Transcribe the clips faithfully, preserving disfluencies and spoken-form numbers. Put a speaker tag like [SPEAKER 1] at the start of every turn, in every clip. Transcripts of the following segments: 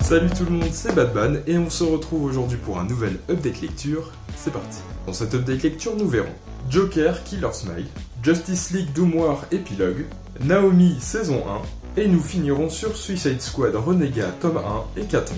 [SPEAKER 1] Salut tout le monde, c'est Batman et on se retrouve aujourd'hui pour un nouvel update lecture. C'est parti. Dans cette update lecture, nous verrons Joker Killer Smile, Justice League Doom War Épilogue, Naomi saison un, et nous finirons sur Suicide Squad Renégat tome un et Hécatombe.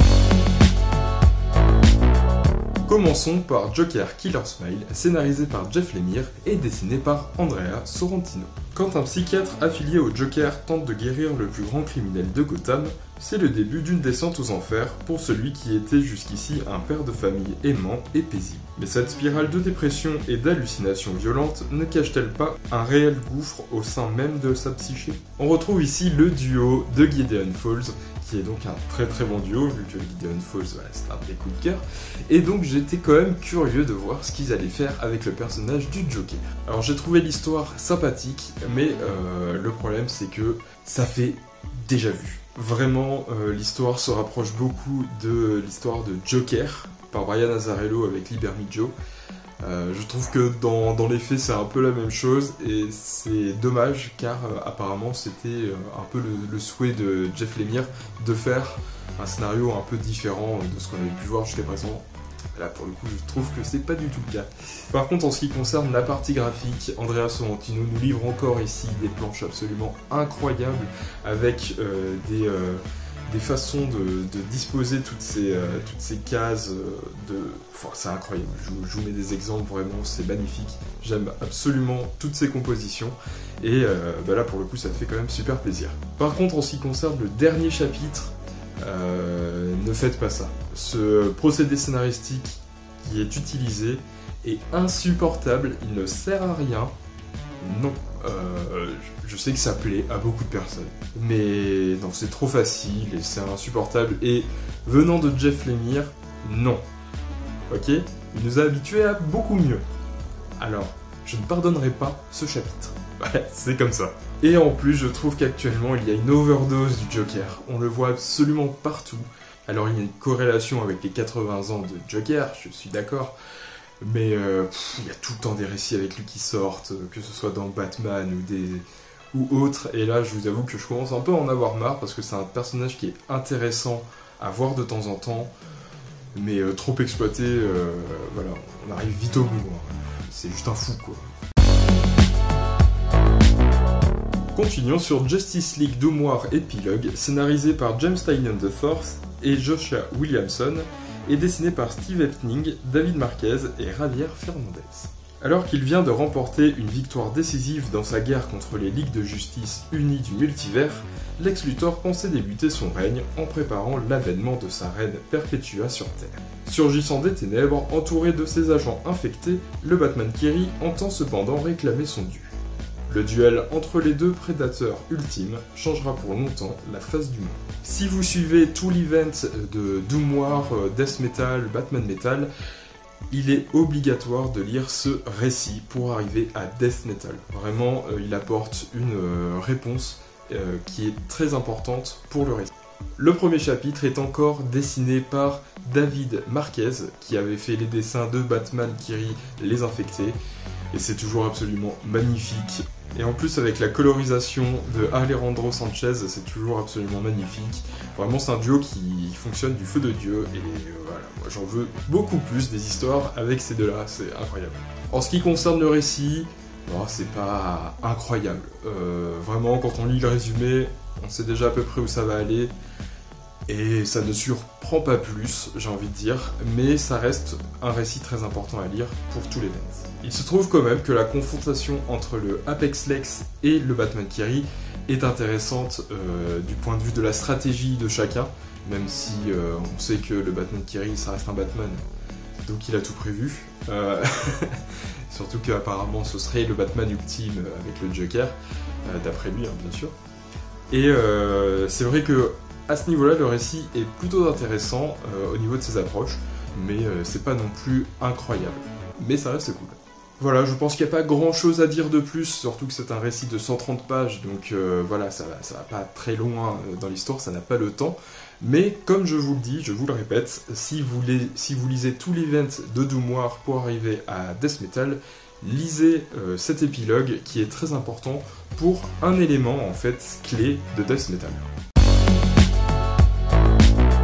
[SPEAKER 1] Commençons par Joker Killer Smile, scénarisé par Jeff Lemire et dessiné par Andrea Sorrentino. Quand un psychiatre affilié au Joker tente de guérir le plus grand criminel de Gotham, c'est le début d'une descente aux enfers pour celui qui était jusqu'ici un père de famille aimant et paisible. Mais cette spirale de dépression et d'hallucinations violentes ne cache-t-elle pas un réel gouffre au sein même de sa psyché? On retrouve ici le duo de Gideon Falls, qui est donc un très très bon duo, vu que Gideon Falls, voilà, c'est un des coups de cœur. Et donc j'étais quand même curieux de voir ce qu'ils allaient faire avec le personnage du Joker. Alors j'ai trouvé l'histoire sympathique, mais euh, le problème c'est que ça fait déjà vu. Vraiment, euh, l'histoire se rapproche beaucoup de l'histoire de Joker, par Brian Azzarello avec Liberty Joe. Euh, je trouve que dans, dans les faits c'est un peu la même chose et c'est dommage car euh, apparemment c'était euh, un peu le, le souhait de Jeff Lemire de faire un scénario un peu différent de ce qu'on avait pu voir jusqu'à présent. Là pour le coup je trouve que c'est pas du tout le cas. Par contre en ce qui concerne la partie graphique, Andrea Sorrentino nous livre encore ici des planches absolument incroyables avec euh, des... Euh, des façons de, de disposer toutes ces, euh, toutes ces cases de... Enfin, c'est incroyable, je vous, je vous mets des exemples, vraiment, c'est magnifique. J'aime absolument toutes ces compositions, et euh, bah là, pour le coup, ça fait quand même super plaisir. Par contre, en ce qui concerne le dernier chapitre, euh, ne faites pas ça. Ce procédé scénaristique qui est utilisé est insupportable, il ne sert à rien. Non, euh, je sais que ça plaît à beaucoup de personnes, mais non, c'est trop facile et c'est insupportable, et venant de Jeff Lemire, non. Ok? Il nous a habitués à beaucoup mieux. Alors, je ne pardonnerai pas ce chapitre. Ouais, c'est comme ça. Et en plus, je trouve qu'actuellement, il y a une overdose du Joker. On le voit absolument partout. Alors, il y a une corrélation avec les quatre-vingts ans de Joker, je suis d'accord. Mais euh, pff, il y a tout le temps des récits avec lui qui sortent, que ce soit dans Batman ou des ou autres. Et là, je vous avoue que je commence un peu à en avoir marre parce que c'est un personnage qui est intéressant à voir de temps en temps, mais euh, trop exploité. Euh, voilà, on arrive vite au bout. Hein. C'est juste un fou, quoi. Continuons sur Justice League Doom War Épilogue, scénarisé par James Tynion the fourth et Joshua Williamson, et dessiné par Steve Epting, David Marquez et Javier Fernandez. Alors qu'il vient de remporter une victoire décisive dans sa guerre contre les Ligues de Justice unies du multivers, Lex Luthor pensait débuter son règne en préparant l'avènement de sa reine Perpetua sur Terre. Surgissant des ténèbres, entouré de ses agents infectés, le Batman Kiri entend cependant réclamer son dû. Le duel entre les deux prédateurs ultimes changera pour longtemps la face du monde. Si vous suivez tout l'event de Doom War, Death Metal, Batman Metal, il est obligatoire de lire ce récit pour arriver à Death Metal. Vraiment, euh, il apporte une euh, réponse euh, qui est très importante pour le récit. Le premier chapitre est encore dessiné par David Marquez, qui avait fait les dessins de Batman Kiri, Les Infectés, et c'est toujours absolument magnifique. Et en plus avec la colorisation de Alejandro Sanchez, c'est toujours absolument magnifique. Vraiment c'est un duo qui fonctionne du feu de Dieu, et voilà, moi j'en veux beaucoup plus des histoires avec ces deux-là, c'est incroyable. En ce qui concerne le récit, bon, c'est pas incroyable. Euh, vraiment quand on lit le résumé, on sait déjà à peu près où ça va aller. Et ça ne surprend pas plus, j'ai envie de dire, mais ça reste un récit très important à lire pour tous les fans. Il se trouve quand même que la confrontation entre le Apex Lex et le Batman Kiri est intéressante euh, du point de vue de la stratégie de chacun, même si euh, on sait que le Batman Kiri, ça reste un Batman, donc il a tout prévu. Euh, surtout qu'apparemment ce serait le Batman ultime avec le Joker, euh, d'après lui, hein, bien sûr. Et euh, c'est vrai que à ce niveau-là, le récit est plutôt intéressant euh, au niveau de ses approches, mais euh, c'est pas non plus incroyable. Mais ça reste cool. Voilà, je pense qu'il n'y a pas grand-chose à dire de plus, surtout que c'est un récit de cent trente pages, donc euh, voilà, ça va, ça va pas très loin dans l'histoire, ça n'a pas le temps. Mais comme je vous le dis, je vous le répète, si vous, les, si vous lisez tout l'event de Doom War pour arriver à Death Metal, lisez euh, cet épilogue qui est très important pour un élément en fait clé de Death Metal.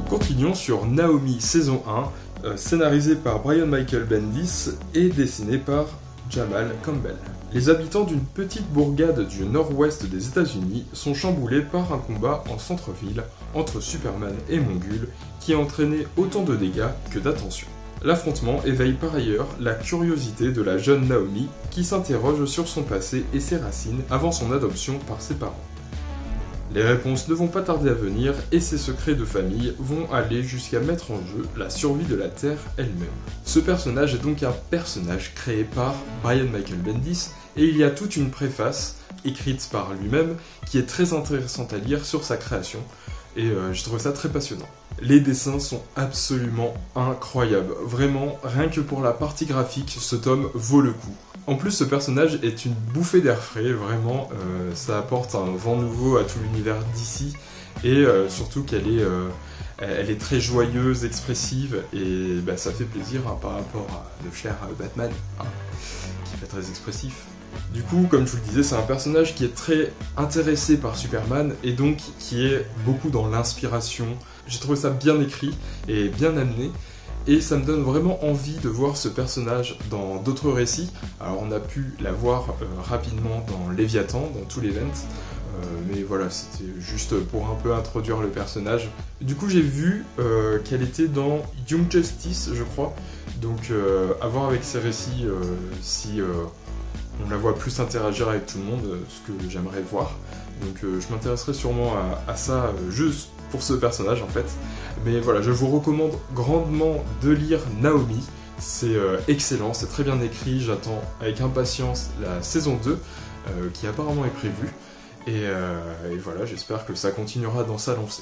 [SPEAKER 1] Continuons sur Naomi saison un, euh, scénarisé par Brian Michael Bendis et dessiné par Jamal Campbell. Les habitants d'une petite bourgade du nord-ouest des États-Unis sont chamboulés par un combat en centre-ville entre Superman et Mongul qui a entraîné autant de dégâts que d'attention. L'affrontement éveille par ailleurs la curiosité de la jeune Naomi qui s'interroge sur son passé et ses racines avant son adoption par ses parents. Les réponses ne vont pas tarder à venir et ces secrets de famille vont aller jusqu'à mettre en jeu la survie de la Terre elle-même. Ce personnage est donc un personnage créé par Brian Michael Bendis et il y a toute une préface écrite par lui-même qui est très intéressante à lire sur sa création et euh, je trouve ça très passionnant. Les dessins sont absolument incroyables, vraiment rien que pour la partie graphique, ce tome vaut le coup. En plus, ce personnage est une bouffée d'air frais, vraiment, euh, ça apporte un vent nouveau à tout l'univers d'ici, et euh, surtout qu'elle est, euh, elle est très joyeuse, expressive, et bah, ça fait plaisir hein, par rapport à le cher Batman, hein, qui est pas très expressif. Du coup, comme je vous le disais, c'est un personnage qui est très intéressé par Superman, et donc qui est beaucoup dans l'inspiration. J'ai trouvé ça bien écrit et bien amené. Et ça me donne vraiment envie de voir ce personnage dans d'autres récits. Alors on a pu la voir euh, rapidement dans Léviathan, dans tout l'event, euh, mais voilà, c'était juste pour un peu introduire le personnage. Du coup j'ai vu euh, qu'elle était dans Young Justice, je crois, donc euh, à voir avec ces récits euh, si euh, on la voit plus interagir avec tout le monde, euh, ce que j'aimerais voir. Donc euh, je m'intéresserai sûrement à, à ça euh, juste pour ce personnage en fait. Mais voilà, je vous recommande grandement de lire Naomi, c'est euh, excellent, c'est très bien écrit, j'attends avec impatience la saison deux, euh, qui apparemment est prévue, et, euh, et voilà, j'espère que ça continuera dans sa lancée.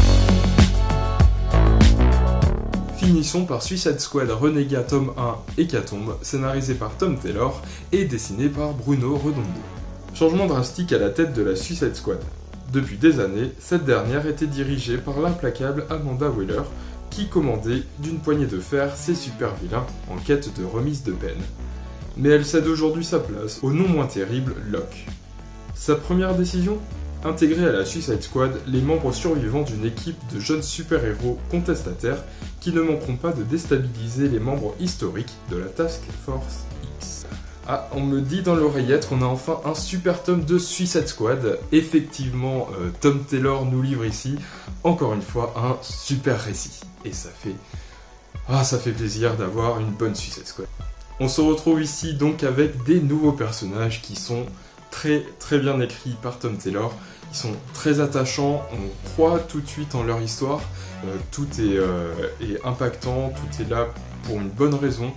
[SPEAKER 1] Finissons par Suicide Squad Renégat tome un Hécatombe, scénarisé par Tom Taylor et dessiné par Bruno Redondo. Changement drastique à la tête de la Suicide Squad. Depuis des années, cette dernière était dirigée par l'implacable Amanda Waller, qui commandait d'une poignée de fer ses super-vilains en quête de remise de peine. Mais elle cède aujourd'hui sa place au non moins terrible Locke. Sa première décision ? Intégrer à la Suicide Squad les membres survivants d'une équipe de jeunes super-héros contestataires qui ne manqueront pas de déstabiliser les membres historiques de la Task Force X. Ah, on me dit dans l'oreillette qu'on a enfin un super tome de Suicide Squad. Effectivement, euh, Tom Taylor nous livre ici, encore une fois, un super récit. Et ça fait... Ah, ça fait plaisir d'avoir une bonne Suicide Squad. On se retrouve ici donc avec des nouveaux personnages qui sont très très bien écrits par Tom Taylor. Ils sont très attachants, on croit tout de suite en leur histoire. Euh, tout est, euh, est impactant, tout est là pour une bonne raison.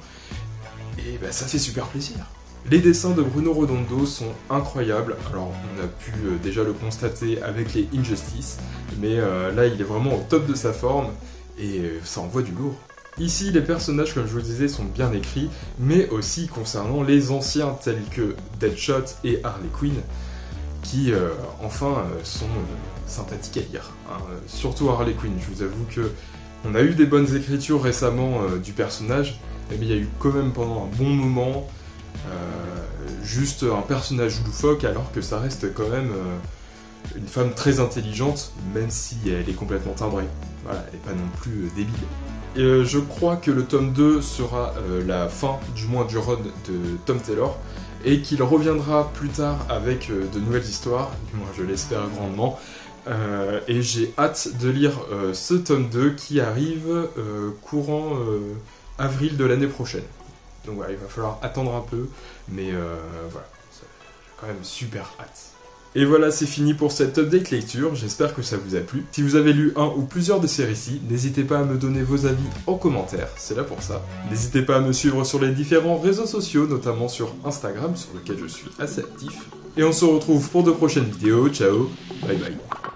[SPEAKER 1] Et bah, ça fait super plaisir. Les dessins de Bruno Redondo sont incroyables, alors on a pu euh, déjà le constater avec les Injustice, mais euh, là il est vraiment au top de sa forme, et euh, ça envoie du lourd. Ici les personnages, comme je vous le disais, sont bien écrits, mais aussi concernant les anciens tels que Deadshot et Harley Quinn, qui euh, enfin euh, sont euh, sympathiques à lire. Hein. Surtout Harley Quinn, je vous avoue que on a eu des bonnes écritures récemment euh, du personnage, mais il y a eu quand même pendant un bon moment euh, juste un personnage loufoque, alors que ça reste quand même euh, une femme très intelligente, même si elle est complètement timbrée. Voilà, elle n'est pas non plus euh, débile. Et euh, je crois que le tome deux sera euh, la fin, du moins du run de Tom Taylor, et qu'il reviendra plus tard avec euh, de nouvelles histoires, du moins je l'espère grandement. Euh, et j'ai hâte de lire euh, ce tome deux qui arrive euh, courant euh, avril de l'année prochaine. Donc voilà, il va falloir attendre un peu, mais euh, voilà, j'ai quand même super hâte. Et voilà, c'est fini pour cette update lecture, j'espère que ça vous a plu. Si vous avez lu un ou plusieurs de ces récits, n'hésitez pas à me donner vos avis en commentaire, c'est là pour ça. N'hésitez pas à me suivre sur les différents réseaux sociaux, notamment sur Instagram, sur lequel je suis assez actif. Et on se retrouve pour de prochaines vidéos, ciao, bye bye.